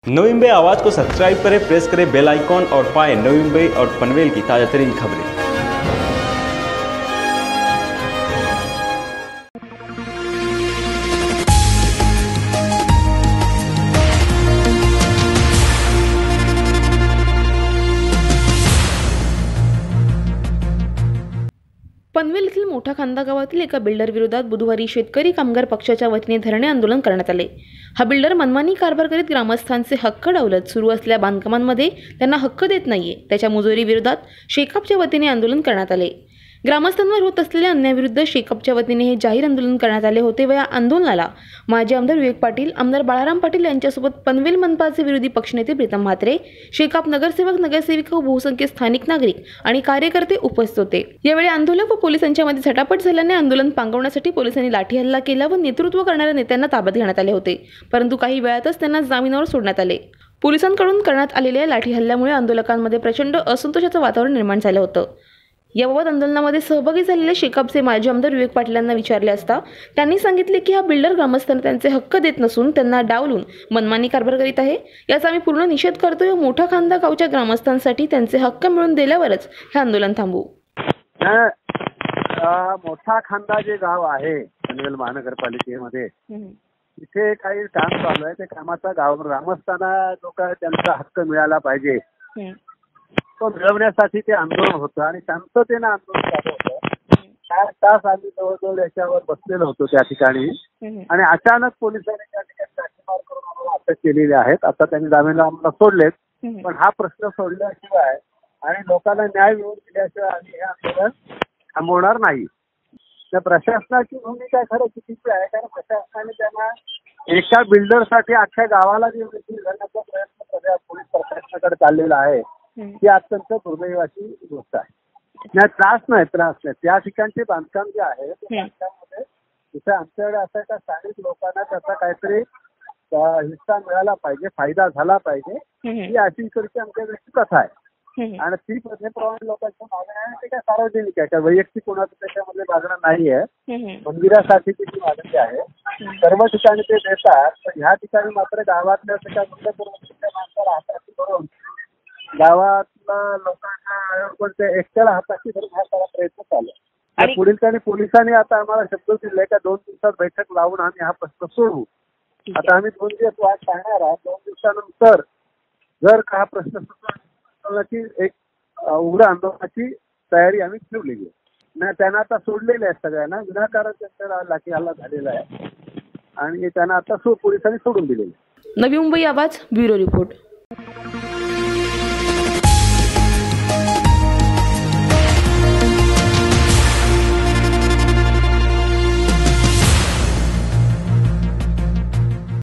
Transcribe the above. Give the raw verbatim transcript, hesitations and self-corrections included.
नवी मुंबई आवाज़ को सब्सक्राइब करें, प्रेस करें बेल आइकॉन और पाएं नवी मुंबई और पनवेल की ताज़ा तरीन खबरें। पनवेल येथील मोठा खांदा गावातील एका बिल्डर विरोधात बुधवारी शेतकरी कामगार पक्षाच्या वतीने धरणे आंदोलन करण्यात आले। हा बिल्डर मनमानी कारभार करीत ग्रामस्थांचे हक्क डावलत सुरू असलेल्या बांधकामांमध्ये त्यांना हक्क देत नाहीये, त्याच्या मुजोरी विरोधात शेकापच्या वतीने आंदोलन करण्यात आले। ग्रामस्थांवर होत असलेल्या अन्यायाविरुद्ध शेकापच्या वतीने हे जाहीर आंदोलन करण्यात आले होते व या आंदोलनाला माजी आमदार विवेक पाटील, आमदार बाळाराम पाटील यांच्यासोबत पनवेल मनपाचे विरोधी पक्षनेते प्रीतम म्हात्रे, शेकाप नगरसेवक, नगरसेविका व बहुसंख्य स्थानिक नागरिक आणि कार्यकर्ते उपस्थित होते। यावेळी आंदोलक व पोलिसांच्या मध्ये झटापट झाल्याने आंदोलन पांगवण्यासाठी पोलिसांनी लाठी हल्ला केला व नेतृत्व करणाऱ्या नेत्यांना ताब्यात घेण्यात आले होते, परंतु काही वेळातच त्यांना जामिनावर सोडण्यात आले। पोलिसांकडून करण्यात आलेल्या लाठी हल्ल्यामुळे आंदोलकांमध्ये प्रचंड असंतोषाचं वातावरण निर्माण झालं होतं। याबाबत आंदोलनामध्ये सहभागी झालेले शेकापचे माजी आमदार विवेक पाटील यांना विचारले असता त्यांनी सांगितले की हा बिल्डर ग्रामस्थांना त्यांचे हक्क देत नसून त्यांना डावलून मनमानी कारभार करीत आहे। याचा आम्ही पूर्ण निषेध करतोय व मोठा खांदा गावच्या ग्रामस्थांसाठी त्यांचे हक्क मिळवून दिल्यावरच हे आंदोलन थांबवू। मोठा खांदा जे गाव आहे पनवेल महानगरपालिकेमध्ये, तिथे काही काम चालू आहे। ते कामाचा गाव ग्रामस्थांना जो काय त्यांचा हक्क मिळाला पाहिजे तो मिळवण्यासाठी ते आंदोलन होतं आणि शांततेनं आंदोलन चालू होतं। चार तास आम्ही जवळजवळ याच्यावर बसलेलो होतो त्या ठिकाणी आणि अचानक पोलिसांनी त्या ठिकाणी लाठीमार करून आम्हाला अटक केलेली आहेत। आता त्यांनी जामीनला आम्हाला सोडलेत, पण हा प्रश्न सोडल्याशिवाय आणि लोकांना न्याय मिळवून दिल्याशिवाय आम्ही हे आंदोलन थांबवणार नाही। त्या प्रशासनाची भूमिका खरं चुकीची आहे, कारण प्रशासनाने त्यांना एका बिल्डरसाठी अख्ख्या गावाला जे विक्री करण्याचा प्रयत्न सगळ्या पोलीस प्रशासनाकडे चाललेला आहे ही अत्यंत दुर्दैवाची गोष्ट आहे। नाही त्रास नाही त्रास नाही त्या ठिकाणचे बांधकाम जे आहे त्या बांधकामामध्ये तिथे आमच्याकडे असं का स्थानिक लोकांना त्याचा काहीतरी हिस्सा मिळाला पाहिजे, फायदा झाला पाहिजे, ही अशी इकडची आमच्याकडे कथा आहे आणि ती प्रथेप्रमाणे लोकांच्या मागण्या आहे ते काय सार्वजनिक आहे, काय वैयक्तिक कोणाचं त्याच्यामध्ये मागणं नाही आहे। मंदिरासाठी ती मागणी आहे, सर्व ठिकाणी ते देतात, पण ह्या ठिकाणी मात्र गावातल्या त्या माणसाला हाताशी करून गावातल्या लोकांना ते एकट्याला हाताशी धरून हा सगळा प्रयत्न चालू आहे। पुढील काही पोलिसांनी आता आम्हाला शब्द दिले का दोन दिवसात बैठक लावून आम्ही हा प्रश्न सोडवू। आता आम्ही दोन दिवस वाट पाहणार आहोत, दोन दिवसानंतर जर का हा प्रश्न सुटण्याची एक उग्र आंदोलनाची तयारी आम्ही ठेवलेली आहे। नाही त्यांना आता सोडलेले आहे, सगळ्यांना विनाकारण त्यांचा लाठी हल्ला झालेला आहे आणि त्यांना आता पोलिसांनी सोडून दिलेले। नवी मुंबई आवाज ब्युरो रिपोर्ट।